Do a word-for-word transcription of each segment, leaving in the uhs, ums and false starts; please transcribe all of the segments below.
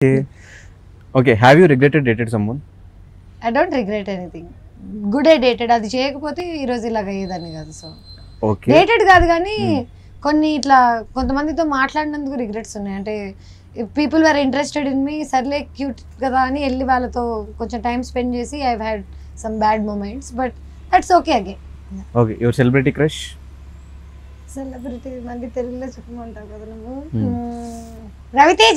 Okay, have you regretted dated someone? I don't regret anything. Good a dated, అది చేయకపోతే ఈ రోజు ఇలాగ అయ్యేదాన్ని కాదు. సో ఓకే, డేటెడ్ కాదు కానీ కొన్ని ఇట్లా కొంతమందితో మాట్లాడినందుకు రిగ్రెట్స్ ఉన్నాయి. అంటే people were interested in me, సర్లే క్యూట్ కదా అని వెళ్ళి వాళ్ళతో కొంచెం టైం స్పెండ్ చేసి I had some bad moments, but that's okay again. Okay, your celebrity crush? Celebrity మళ్ళీ తెలుగులో చెప్పమంటావు కదా నువ్వు. రవితేజ.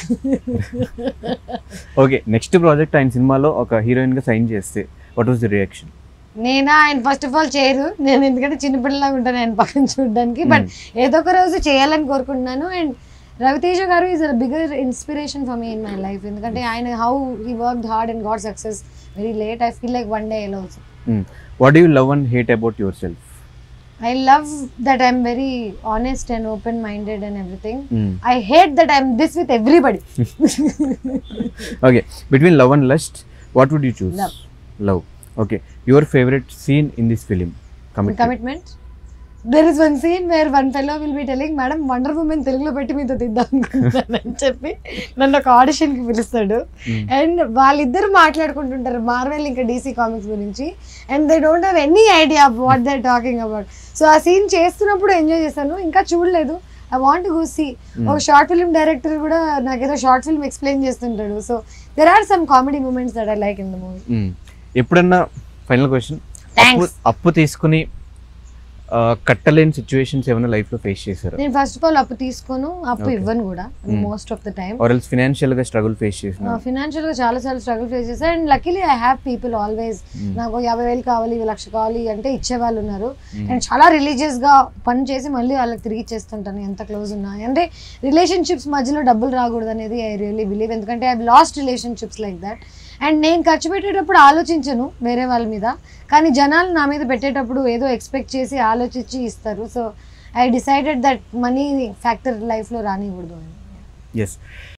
ఓకే, నెక్స్ట్ ప్రాజెక్ట్ ఆయన సినిమాలో ఒక హీరోయిన్ గా సైన్ చేస్తే వాట్ వాస్ ది రియాక్షన్? నేనా, ఆయన ఫస్ట్ ఆఫ్ ఆల్ చేయరు, నేను ఎందుకంటే చిన్నపిల్లలాగా ఉంటాను ఆయన పక్కన చూడడానికి, బట్ ఏదో ఒక రోజు చేయాలని కోరుకుంటున్నాను. అండ్ రవితేజ గారు is a bigger inspiration for me in my life, ఎందుకంటే ఆయన how he worked hard and got success very late. I feel like one day L also. What do you love and hate about your self? I love that I'm very honest and open-minded and everything. Mm. I hate that I'm this with everybody. Okay, between love and lust, what would you choose? Love. Love. Okay, your favorite scene in this film? Commitment. Commitment. There is one scene where one fellow will be telling, "Madam, Wonder Woman Telugulo petti meeto tiddam అనుకుంటున్నానని చెప్పి నన్ను ఒక audition కి పిలుస్తాడు. And వాళ్ళిద్దరు మాట్లాడుకుంటుంటారు Marvel ఇంకా DC comics గురించి, and they don't have any idea what they talking about. So ఆ సీన్ చేస్తున్నప్పుడు ఎంజాయ్ చేశాను, ఇంకా చూడలేదు. I want go see. ఒక షార్ట్ ఫిల్మ్ డైరెక్టర్ కూడా నాకేదో షార్ట్ ఫిల్మ్ ఎక్స్ప్లెయిన్ చేస్తుంటాడు. So there are some comedy moments that I like in the movie. ఎప్పుడన్నా ఫైనల్ క్వశ్చన్, అప్పు తీసుకుని కట్టలేని సిచ్యువేషన్స్ ఏమైనా లైఫ్ లో ఫేస్ చేశారు? నేను ఫస్ట్ ఆఫ్ ఆల్ అప్పు తీసుకోను, అప్పు ఇవ్వను కూడా most of the time. Or else financial గా స్ట్రగుల్ ఫేస్ చేశాను? ఫైనాన్షియల్ గా చాలా సార్లు స్ట్రగుల్ ఫేస్ చేశాను. And luckily I have people always, నాకు యాభై వేలు కావాలి, లక్ష కావాలి అంటే ఇచ్చే వాళ్ళు ఉన్నారు. అండ్ చాలా రిలీజియస్ గా పని చేసి మళ్ళీ వాళ్ళకి తిరిగి ఇచ్చేస్తుంటాను ఎంత క్లోజ్ ఉన్నా. అంటే రిలేషన్షిప్స్ మధ్యలో డబ్బులు రాకూడదు అనేది ఐ రియల్లీ బిలీవ్, ఎందుకంటే I have lost relationships like that. And నేను ఖర్చు పెట్టేటప్పుడు ఆలోచించను వేరే వాళ్ళ మీద, కానీ జనాలు నా మీద పెట్టేటప్పుడు ఏదో ఎక్స్పెక్ట్ చేసి ఆలోచించి ఇస్తారు. So I decided that money factor లైఫ్లో రానివ్వకూడదు అని. ఎస్.